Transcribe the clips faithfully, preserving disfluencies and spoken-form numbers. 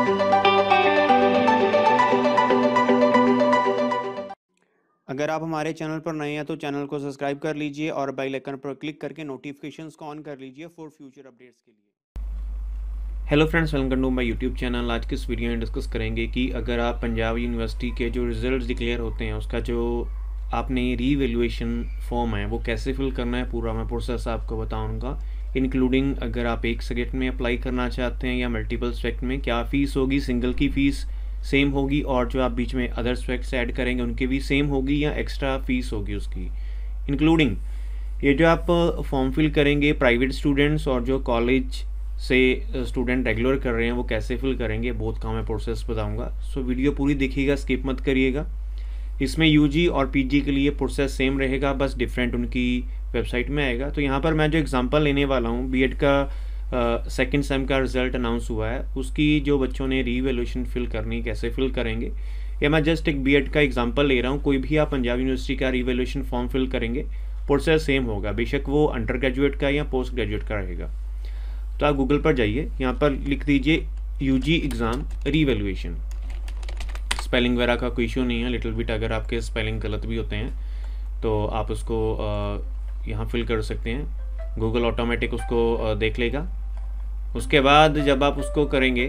अगर आप हमारे चैनल पर नए हैं तो चैनल को सब्सक्राइब कर लीजिए और बेल आइकन पर क्लिक करके नोटिफिकेशंस को ऑन कर लीजिए फॉर फ्यूचर अपडेट्स के लिए। Hello friends, welcome to my YouTube channel. आज की इस वीडियो में डिस्कस करेंगे कि अगर आप पंजाब यूनिवर्सिटी के जो रिजल्ट्स डिक्लेयर होते हैं उसका जो आपने रीवैल्यूएशन फॉर्म है वो कैसे फिल करना है, पूरा मैं प्रोसेस आपको बताऊँगा, इंक्लूडिंग अगर आप एक सब्जेक्ट में अप्लाई करना चाहते हैं या मल्टीपल सब्जेक्ट में क्या फ़ीस होगी, सिंगल की फ़ीस सेम होगी और जो आप बीच में अदर सब्जेक्ट्स ऐड करेंगे उनकी भी सेम होगी या एक्स्ट्रा फीस होगी उसकी, इंक्लूडिंग ये जो आप फॉर्म फिल करेंगे प्राइवेट स्टूडेंट्स और जो कॉलेज से स्टूडेंट रेगुलर कर रहे हैं वो कैसे फिल करेंगे, बहुत का मैं प्रोसेस बताऊंगा। सो वीडियो पूरी देखिएगा, स्किप मत करिएगा। इसमें यूजी और पीजी के लिए प्रोसेस सेम रहेगा, बस डिफरेंट उनकी वेबसाइट में आएगा। तो यहाँ पर मैं जो एग्जांपल लेने वाला हूँ, बीएड का सेकंड सेम का रिज़ल्ट अनाउंस हुआ है, उसकी जो बच्चों ने रीवैल्यूएशन फिल करनी कैसे फिल करेंगे, या मैं जस्ट एक बीएड का एग्जांपल ले रहा हूँ। कोई भी आप पंजाब यूनिवर्सिटी का रीवैल्यूएशन फॉर्म फिल करेंगे प्रोसेस सेम होगा, बेशक वो अंडर ग्रेजुएट का या पोस्ट ग्रेजुएट का रहेगा। तो आप गूगल पर जाइए, यहाँ पर लिख दीजिए यूजी एग्ज़ाम रीवैल्यूएशन। स्पेलिंग वगैरह का कोई इशू नहीं है, लिटिल बिट अगर आपके स्पेलिंग गलत भी होते हैं तो आप उसको यहाँ फिल कर सकते हैं, गूगल ऑटोमेटिक उसको देख लेगा। उसके बाद जब आप उसको करेंगे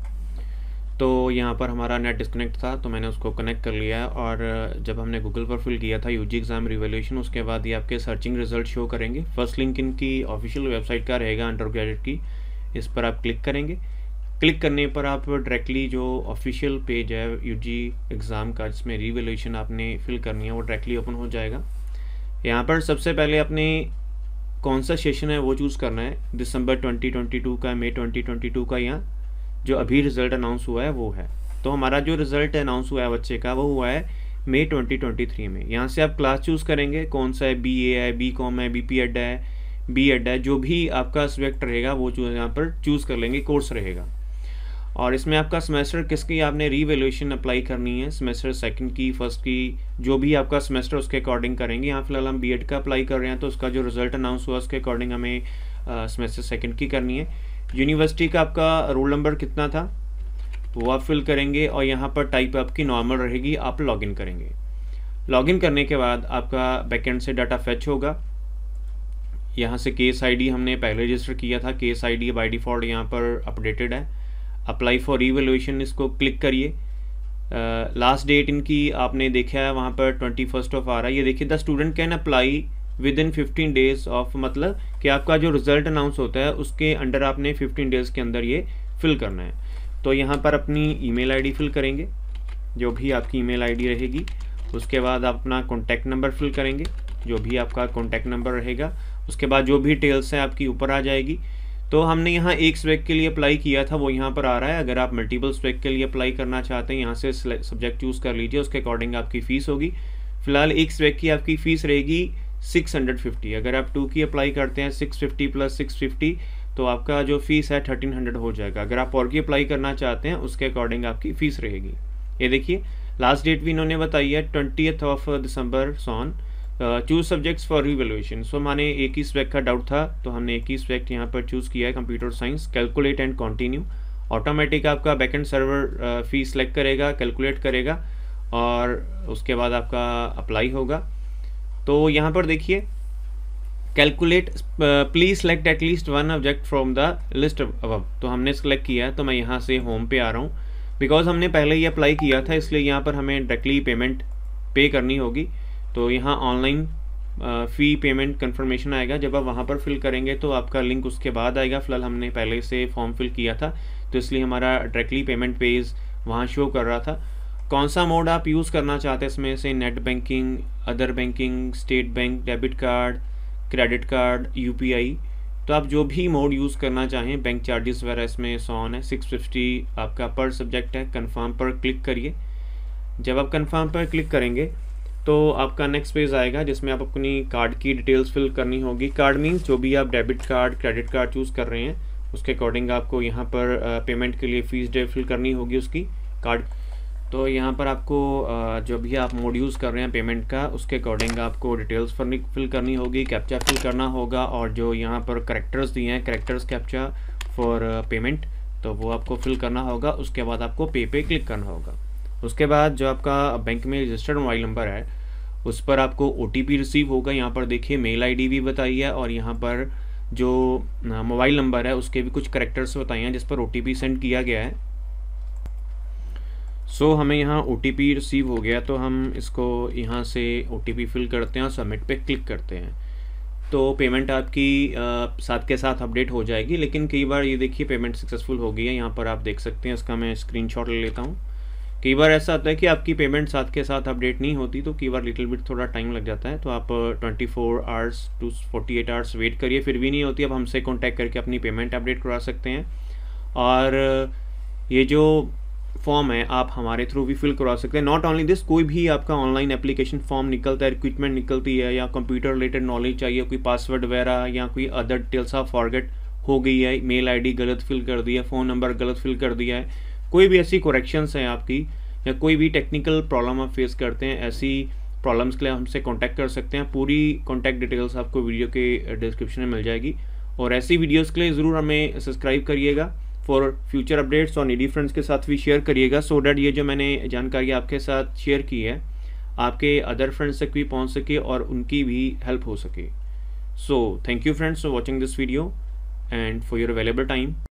तो यहाँ पर हमारा नेट डिस्कनेक्ट था तो मैंने उसको कनेक्ट कर लिया है, और जब हमने गूगल पर फिल किया था यूजी एग्ज़ाम रिवैल्यूएशन, उसके बाद ये आपके सर्चिंग रिजल्ट शो करेंगे। फर्स्ट लिंक इनकी ऑफिशियल वेबसाइट का रहेगा अंडर ग्रेजुएट की, इस पर आप क्लिक करेंगे। क्लिक करने पर आप डायरेक्टली जो ऑफिशियल पेज है यूजी एग्ज़ाम का जिसमें रिवैल्यूएशन आपने फिल करनी है वो डायरेक्टली ओपन हो जाएगा। यहाँ पर सबसे पहले अपने कौन सा सेशन है वो चूज़ करना है, दिसंबर ट्वेंटी ट्वेंटी टू का, मई ट्वेंटी ट्वेंटी टू का, या जो अभी रिज़ल्ट अनाउंस हुआ है वो है। तो हमारा जो रिज़ल्ट अनाउंस हुआ है बच्चे का वो हुआ है मई ट्वेंटी ट्वेंटी थ्री में। यहाँ से आप क्लास चूज़ करेंगे, कौन सा है, बी ए है, बी कॉम है, बी पी एड है, बी एड है, जो भी आपका सब्जेक्ट रहेगा वो चूज़ यहाँ पर चूज़ कर लेंगे, कोर्स रहेगा। और इसमें आपका सेमेस्टर किसकी आपने रीवैल्यूएशन अप्लाई करनी है, सेमेस्टर सेकंड की, फर्स्ट की, जो भी आपका सेमेस्टर उसके अकॉर्डिंग करेंगे। यहाँ फिलहाल हम बीएड का अप्लाई कर रहे हैं तो उसका जो रिज़ल्ट अनाउंस हुआ उसके अकॉर्डिंग हमें सेमेस्टर सेकंड की करनी है। यूनिवर्सिटी का आपका रोल नंबर कितना था वो आप फिल करेंगे, और यहाँ पर टाइप आपकी नॉर्मल रहेगी, आप लॉगिन करेंगे। लॉगिन करने के बाद आपका बैकएंड से डाटा फेच होगा। यहाँ से केस आईडी हमने पहले रजिस्टर किया था, केस आईडी बाय डिफ़ॉल्ट यहाँ पर अपडेटेड है। अप्लाई फॉर रीवैल्यूएशन इसको क्लिक करिए। लास्ट डेट इनकी आपने देखा है वहाँ पर ट्वेंटी फर्स्ट ऑफ आ रहा है, ये देखिए the student can apply within fifteen days of, मतलब कि आपका जो रिज़ल्ट अनाउंस होता है उसके अंडर आपने फिफ्टीन डेज़ के अंदर ये फिल करना है। तो यहाँ पर अपनी ईमेल आईडी फिल करेंगे, जो भी आपकी ईमेल आईडी रहेगी। उसके बाद आप अपना कॉन्टैक्ट नंबर फिल करेंगे, जो भी आपका कॉन्टैक्ट नंबर रहेगा। उसके बाद जो भी डिटेल्स हैं आपकी ऊपर आ जाएगी। तो हमने यहाँ एक सब्जेक्ट के लिए अप्लाई किया था वो यहाँ पर आ रहा है। अगर आप मल्टीपल सब्जेक्ट के लिए अप्लाई करना चाहते हैं यहाँ से सब्जेक्ट चूज़ कर लीजिए, उसके अकॉर्डिंग आपकी फ़ीस होगी। फिलहाल एक सब्जेक्ट की आपकी फ़ीस रहेगी सिक्स हंड्रेड फिफ्टी। अगर आप टू की अप्लाई करते हैं six fifty plus six fifty तो आपका जो फ़ीस है थर्टीन हंड्रेड हो जाएगा। अगर आप और की अप्लाई करना चाहते हैं उसके अकॉर्डिंग आपकी फ़ीस रहेगी। ये देखिए लास्ट डेट भी इन्होंने बताई है twentieth of December soon choose subjects for revaluation. So माने एक ही सब्जेक्ट का डाउट था तो हमने एक ही सब्जेक्ट यहाँ पर चूज़ किया है, computer science. Calculate and continue, automatic आपका बैकएंड सर्वर फी सेलेक्ट करेगा, कैलकुलेट करेगा और उसके बाद आपका अप्लाई होगा। तो यहाँ पर देखिए calculate please select at least one object from the list above, तो हमने सेलेक्ट किया है। तो मैं यहाँ से होम पे आ रहा हूँ, बिकॉज हमने पहले ही अप्लाई किया था इसलिए यहाँ पर हमें डायरेक्टली पेमेंट पे करनी होगी। तो यहाँ ऑनलाइन फ़ी पेमेंट कंफर्मेशन आएगा, जब आप वहाँ पर फिल करेंगे तो आपका लिंक उसके बाद आएगा। फिलहाल हमने पहले से फॉर्म फिल किया था तो इसलिए हमारा डायरेक्टली पेमेंट पेज वहाँ शो कर रहा था। कौन सा मोड आप यूज़ करना चाहते हैं इसमें से, net banking, other banking, state bank, debit card, credit card, UPI, तो आप जो भी मोड यूज़ करना चाहें। बैंक चार्जेस वगैरह इसमें सॉन है, सिक्स फिफ्टी आपका पर सब्जेक्ट है। कन्फर्म पर क्लिक करिए। जब आप कन्फर्म पर क्लिक करेंगे तो आपका नेक्स्ट पेज आएगा जिसमें आप अपनी कार्ड की डिटेल्स फिल करनी होगी। कार्ड मीन्स जो भी आप debit card, credit card choose कर रहे हैं उसके अकॉर्डिंग आपको यहाँ पर पेमेंट के लिए फ़ीस डे फिल करनी होगी उसकी कार्ड। तो यहाँ पर आपको जो भी आप मोड यूज़ कर रहे हैं पेमेंट का उसके अकॉर्डिंग आपको डिटेल्स फिल करनी होगी, कैप्चा फिल करना होगा, और जो यहाँ पर करेक्टर्स दिए हैं करेक्टर्स कैप्चा फॉर पेमेंट तो वो आपको फिल करना होगा। उसके बाद आपको पे पे क्लिक करना होगा। उसके बाद जो आपका बैंक में रजिस्टर्ड मोबाइल नंबर है उस पर आपको ओ टी पी रिसीव होगा। यहाँ पर देखिए मेल आई डी भी बताई है और यहाँ पर जो मोबाइल नंबर है उसके भी कुछ करेक्टर्स बताए हैं जिस पर ओ टी पी सेंड किया गया है। सो so, हमें यहाँ ओ टी पी रिसीव हो गया, तो हम इसको यहाँ से ओ टी पी फिल करते हैं और सबमिट पे क्लिक करते हैं। तो पेमेंट आपकी आ, साथ के साथ अपडेट हो जाएगी। लेकिन कई बार ये देखिए पेमेंट सक्सेसफुल हो गई है, यहाँ पर आप देख सकते हैं। इसका मैं स्क्रीनशॉट ले लेता हूँ। कई बार ऐसा होता है कि आपकी पेमेंट साथ के साथ अपडेट नहीं होती, तो कई बार लिटिल बिट थोड़ा टाइम लग जाता है। तो आप twenty four hours to forty eight hours wait करिए, फिर भी नहीं होती, अब हमसे कॉन्टैक्ट करके अपनी पेमेंट अपडेट करवा सकते हैं। और ये जो फॉर्म है आप हमारे थ्रू भी फिल करवा सकते हैं। नॉट ओनली दिस, कोई भी आपका ऑनलाइन एप्लीकेशन फॉर्म निकलता है, रिक्रूटमेंट निकलती है, या कंप्यूटर रिलेटेड नॉलेज चाहिए, कोई पासवर्ड वगैरह या कोई अदर डिटेल्स आप फॉरगेट हो गई है, मेल आईडी गलत फिल कर दिया है, फ़ोन नंबर गलत फिल कर दिया है, कोई भी ऐसी करेक्शंस हैं आपकी, या कोई भी टेक्निकल प्रॉब्लम आप फेस करते हैं, ऐसी प्रॉब्लम्स के लिए हमसे कॉन्टैक्ट कर सकते हैं। पूरी कॉन्टैक्ट डिटेल्स आपको वीडियो के डिस्क्रिप्शन में मिल जाएगी। और ऐसी वीडियोज़ के लिए ज़रूर हमें सब्सक्राइब करिएगा फॉर फ्यूचर अपडेट्स, और नीडी फ्रेंड्स के साथ भी शेयर करिएगा, सो डैट ये जो मैंने जानकारी आपके साथ शेयर की है आपके अदर फ्रेंड्स तक भी पहुंच सके और उनकी भी हेल्प हो सके। So thank you friends for watching this video and for your available time.